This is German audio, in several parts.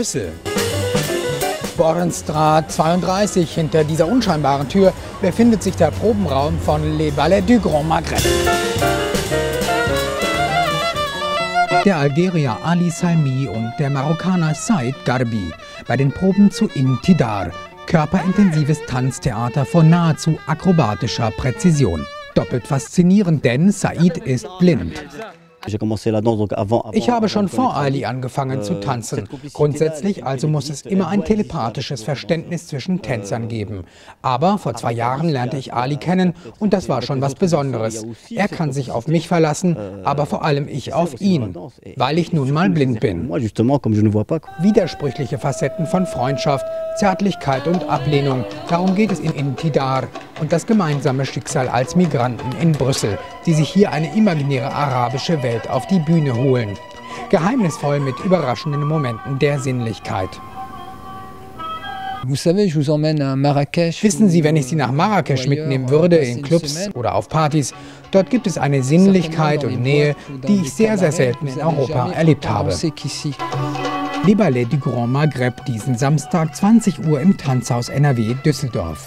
Brüssel. Bornstraat 32. Hinter dieser unscheinbaren Tür befindet sich der Probenraum von Les Ballets du Grand Maghreb. Der Algerier Ali Salmi und der Marokkaner Said Garbi bei den Proben zu Intidar, körperintensives Tanztheater von nahezu akrobatischer Präzision. Doppelt faszinierend, denn Said ist blind. Ich habe schon vor Ali angefangen zu tanzen. Grundsätzlich also muss es immer ein telepathisches Verständnis zwischen Tänzern geben. Aber vor 2 Jahren lernte ich Ali kennen und das war schon was Besonderes. Er kann sich auf mich verlassen, aber vor allem ich auf ihn, weil ich nun mal blind bin. Widersprüchliche Facetten von Freundschaft, Zärtlichkeit und Ablehnung. Darum geht es in Intidar und das gemeinsame Schicksal als Migranten in Brüssel, die sich hier eine imaginäre arabische Welt auf die Bühne holen. Geheimnisvoll mit überraschenden Momenten der Sinnlichkeit. Wissen Sie, wenn ich Sie nach Marrakesch mitnehmen würde, in Clubs oder auf Partys, dort gibt es eine Sinnlichkeit und Nähe, die ich sehr, sehr selten in Europa erlebt habe. Les Ballets du Grand Maghreb diesen Samstag 20 Uhr im Tanzhaus NRW Düsseldorf.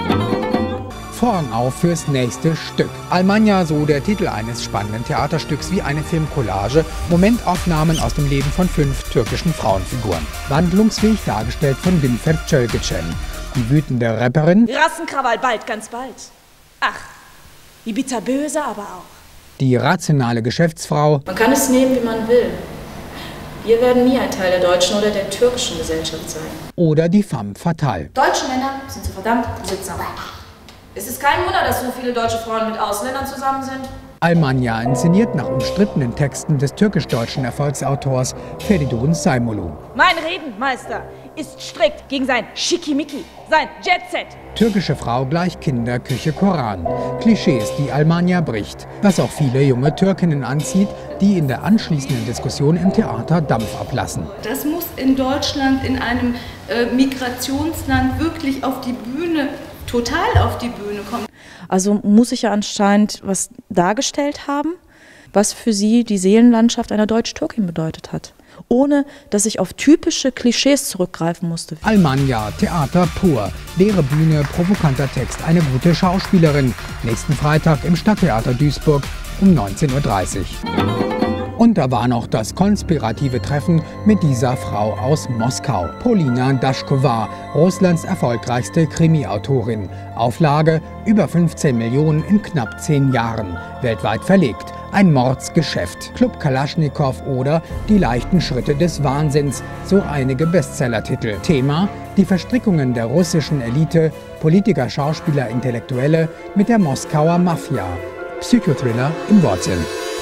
Vorhang auf fürs nächste Stück. Almanya, so der Titel eines spannenden Theaterstücks wie eine Filmcollage, Momentaufnahmen aus dem Leben von 5 türkischen Frauenfiguren. Wandlungsfähig dargestellt von Binfer Çölgecen. Die wütende Rapperin, Rassenkrawall bald, ganz bald. Ach, die bitterböse aber auch. Die rationale Geschäftsfrau, man kann es nehmen, wie man will. Wir werden nie ein Teil der deutschen oder der türkischen Gesellschaft sein. oder die femme fatale. Deutsche Männer sind so verdammt besittsam. Es ist kein Wunder, dass so viele deutsche Frauen mit Ausländern zusammen sind. Almanya inszeniert nach umstrittenen Texten des türkisch-deutschen Erfolgsautors Feridun Saimolu. Mein Redenmeister ist strikt gegen sein Schickimicki, sein Jetset. Türkische Frau gleich Kinder, Küche, Koran. Klischees, die Almanya bricht, was auch viele junge Türkinnen anzieht, die in der anschließenden Diskussion im Theater Dampf ablassen. Das muss in Deutschland, in einem Migrationsland, wirklich auf die Bühne, total auf die Bühne kommen. Also muss ich ja anscheinend was dargestellt haben, was für sie die Seelenlandschaft einer Deutsch-Türkin bedeutet hat. Ohne, dass ich auf typische Klischees zurückgreifen musste. Almanya, Theater pur. Leere Bühne, provokanter Text, eine gute Schauspielerin. Nächsten Freitag im Stadttheater Duisburg um 19:30 Uhr. Und da war noch das konspirative Treffen mit dieser Frau aus Moskau. Polina Daschkova, Russlands erfolgreichste Krimi-Autorin. Auflage über 15 Millionen in knapp 10 Jahren. Weltweit verlegt. Ein Mordsgeschäft. Club Kalaschnikow oder Die leichten Schritte des Wahnsinns. So einige Bestsellertitel. Thema: die Verstrickungen der russischen Elite, Politiker, Schauspieler, Intellektuelle mit der Moskauer Mafia. Psychothriller im Wortsinn.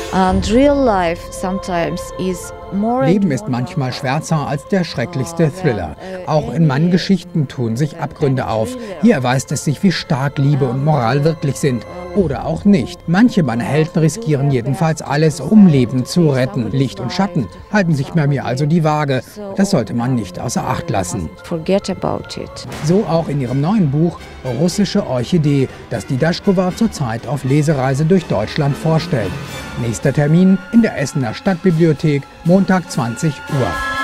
Leben ist manchmal schwärzer als der schrecklichste Thriller. Auch in meinen Geschichten tun sich Abgründe auf. Hier erweist es sich, wie stark Liebe und Moral wirklich sind. Oder auch nicht. Manche meiner Helden riskieren jedenfalls alles, um Leben zu retten. Licht und Schatten halten sich bei mir also die Waage. Das sollte man nicht außer Acht lassen. So auch in ihrem neuen Buch Russische Orchidee, das die Daschkova zurzeit auf Lesereise durch Deutschland vorstellt. Nächster Termin in der Essener Stadtbibliothek, Montag 20 Uhr.